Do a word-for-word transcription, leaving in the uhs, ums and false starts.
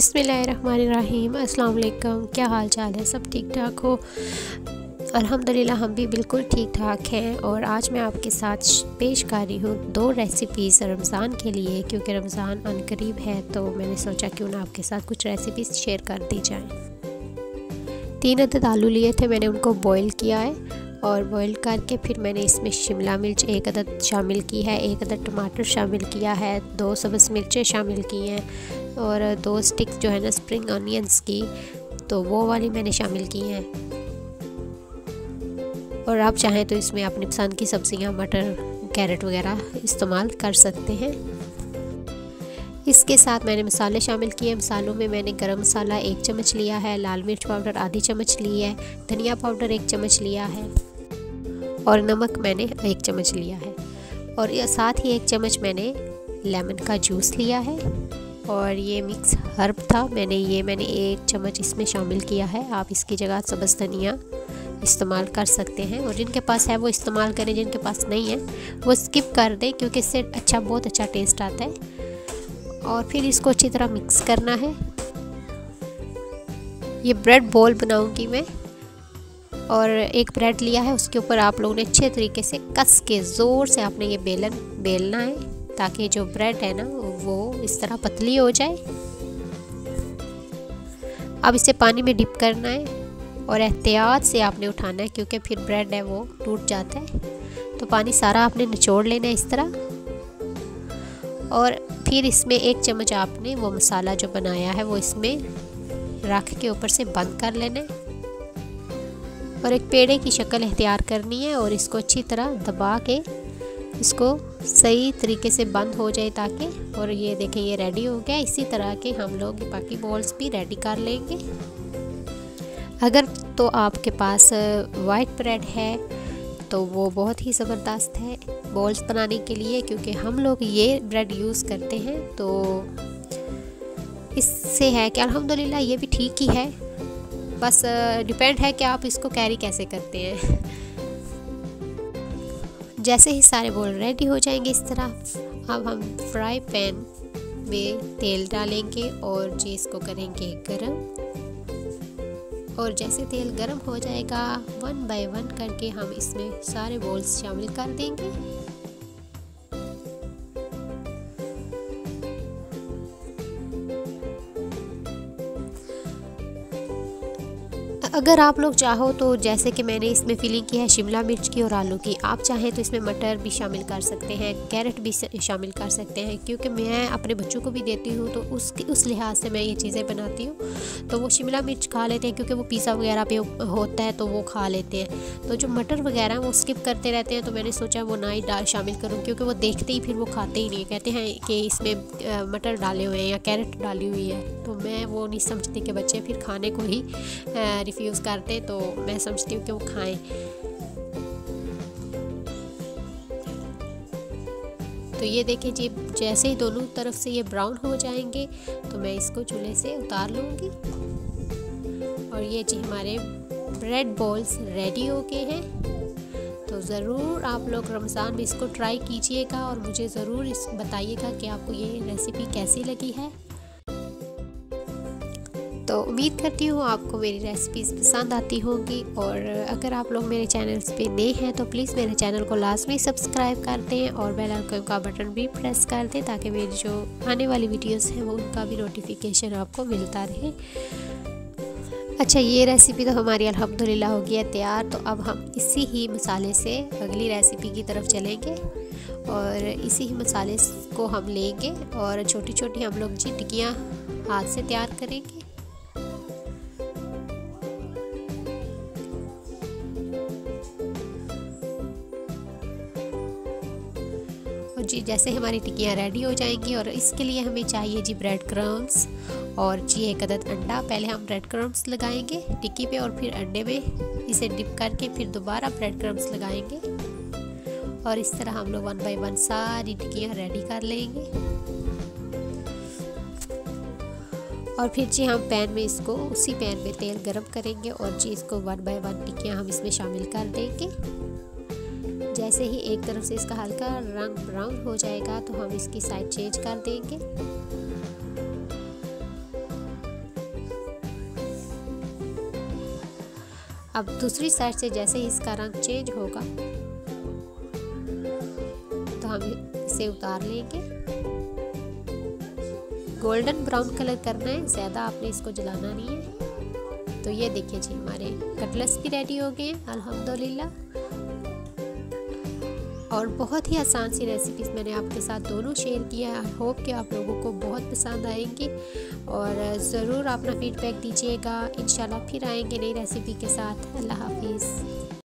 बिस्मिल्लाहिर्रहमानिर्रहीम। अस्सलाम वालेकुम। क्या हाल चाल है? सब ठीक ठाक हो? अल्हम्दुलिल्लाह हम भी बिल्कुल ठीक ठाक हैं। और आज मैं आपके साथ पेश कर रही हूँ दो रेसिपीज़ रमज़ान के लिए, क्योंकि रमज़ान अनकरीब है तो मैंने सोचा क्यों ना आपके साथ कुछ रेसिपीज़ शेयर कर दी जाएँ। तीन अदद आलू लिए थे, मैंने उनको बॉईल किया है और बॉईल करके फिर मैंने इसमें शिमला मिर्च एक अदद शामिल की है, एक अदद टमाटर शामिल किया है, दो सब्ज़ मिर्चें शामिल की हैं और दो स्टिक जो है ना स्प्रिंग अनियंस की, तो वो वाली मैंने शामिल की हैं। और आप चाहें तो इसमें अपनी पसंद की सब्ज़ियां, मटर, कैरेट वगैरह इस्तेमाल कर सकते हैं। इसके साथ मैंने मसाले शामिल किए। मसालों में मैंने गरम मसाला एक चम्मच लिया है, लाल मिर्च पाउडर आधी चम्मच ली है, धनिया पाउडर एक चम्मच लिया है और नमक मैंने एक चम्मच लिया है। और साथ ही एक चम्मच मैंने लेमन का जूस लिया है और ये मिक्स हर्ब था, मैंने ये मैंने एक चम्मच इसमें शामिल किया है। आप इसकी जगह सब्ज़ धनिया इस्तेमाल कर सकते हैं और जिनके पास है वो इस्तेमाल करें, जिनके पास नहीं है वो स्किप कर दें, क्योंकि इससे अच्छा बहुत अच्छा टेस्ट आता है। और फिर इसको अच्छी तरह मिक्स करना है। ये ब्रेड बॉल बनाऊंगी मैं, और एक ब्रेड लिया है, उसके ऊपर आप लोगों ने अच्छे तरीके से कस के ज़ोर से आपने ये बेलन बेलना है, ताकि जो ब्रेड है ना वो इस तरह पतली हो जाए। अब इसे पानी में डिप करना है और एहतियात से आपने उठाना है, क्योंकि फिर ब्रेड है वो टूट जाता है। तो पानी सारा आपने निचोड़ लेना है इस तरह। और फिर इसमें एक चम्मच आपने वो मसाला जो बनाया है वो इसमें रख के ऊपर से बंद कर लेना है और एक पेड़े की शक्ल इख्तियार करनी है और इसको अच्छी तरह दबा के इसको सही तरीके से बंद हो जाए ताकि। और ये देखें ये रेडी हो गया। इसी तरह के हम लोग बाकी बॉल्स भी रेडी कर लेंगे। अगर तो आपके पास वाइट ब्रेड है तो वो बहुत ही ज़बरदस्त है बॉल्स बनाने के लिए, क्योंकि हम लोग ये ब्रेड यूज़ करते हैं। तो इससे है कि अल्हम्दुलिल्लाह ये भी ठीक ही है, बस डिपेंड है कि आप इसको कैरी कैसे करते हैं। जैसे ही सारे बॉल रेडी हो जाएंगे इस तरह, अब हम फ्राई पैन में तेल डालेंगे और जी इसको करेंगे गरम। और जैसे तेल गरम हो जाएगा वन बाय वन करके हम इसमें सारे बॉल्स शामिल कर देंगे। अगर आप लोग चाहो तो जैसे कि मैंने इसमें फिलिंग की है शिमला मिर्च की और आलू की, आप चाहें तो इसमें मटर भी शामिल कर सकते हैं, कैरेट भी शामिल कर सकते हैं, क्योंकि मैं अपने बच्चों को भी देती हूँ तो उसकी उस लिहाज से मैं ये चीज़ें बनाती हूँ। तो वो शिमला मिर्च खा लेते हैं, क्योंकि वो पिज़्ज़ा वगैरह पे होता है तो वो खा लेते हैं। तो जो मटर वगैरह वो स्किप करते रहते हैं, तो मैंने सोचा वो ना ही डाल शामिल करूँ, क्योंकि वो देखते ही फिर वो खाते ही नहीं, कहते हैं कि इसमें मटर डाले हुए हैं या कैरेट डाली हुई है। तो मैं वो नहीं समझती कि बच्चे फिर खाने को ही यूज़ करते, तो मैं समझती हूँ कि वो खाएं। तो ये देखें जी, जैसे ही दोनों तरफ से ये ब्राउन हो जाएंगे तो मैं इसको चूल्हे से उतार लूँगी। और ये जी हमारे ब्रेड बॉल्स रेडी हो गए हैं। तो ज़रूर आप लोग रमज़ान में इसको ट्राई कीजिएगा और मुझे ज़रूर इस बताइएगा कि आपको ये रेसिपी कैसी लगी है। तो उम्मीद करती हूँ आपको मेरी रेसिपीज़ पसंद आती होंगी। और अगर आप लोग मेरे चैनल्स पे नए हैं तो प्लीज़ मेरे चैनल को लाजमी सब्सक्राइब कर दें और बेल आइकन का बटन भी प्रेस कर दें, ताकि मेरी जो आने वाली वीडियोस हैं वो उनका भी नोटिफिकेशन आपको मिलता रहे। अच्छा, ये रेसिपी तो हमारी अल्हम्दुलिल्लाह हो गई है तैयार। तो अब हम इसी ही मसाले से अगली रेसिपी की तरफ चलेंगे और इसी ही मसाले को हम लेंगे और छोटी छोटी हम लोग जी टिक्कियाँ हाथ से तैयार करेंगे। जी जैसे हमारी टिक्कियाँ रेडी हो जाएंगी, और इसके लिए हमें चाहिए जी ब्रेड क्रम्स और जी एक अदद अंडा। पहले हम ब्रेड क्रम्स लगाएंगे टिक्की पे और फिर अंडे में इसे डिप करके फिर दोबारा ब्रेड क्रम्स लगाएंगे। और इस तरह हम लोग वन बाय वन सारी टिक्कियाँ रेडी कर लेंगे। और फिर जी हम पैन में इसको उसी पैन में तेल गरम करेंगे और जी इसको वन बाय वन टिक्कियाँ हम इसमें शामिल कर देंगे। जैसे ही एक तरफ से इसका हल्का रंग ब्राउन हो जाएगा तो हम इसकी साइड चेंज कर देंगे। अब दूसरी साइड से जैसे ही इसका रंग चेंज होगा तो हम इसे उतार लेंगे। गोल्डन ब्राउन कलर करना है, ज़्यादा आपने इसको जलाना नहीं है। तो ये देखिए जी हमारे कटलेट्स भी रेडी हो गए हैं अल्हम्दुलिल्लाह। और बहुत ही आसान सी रेसिपीज़ मैंने आपके साथ दोनों शेयर किया है। आई होप कि आप लोगों को बहुत पसंद आएंगी और ज़रूर अपना फीडबैक दीजिएगा। इंशाल्लाह फिर आएंगे नई रेसिपी के साथ। अल्लाह हाफिज़।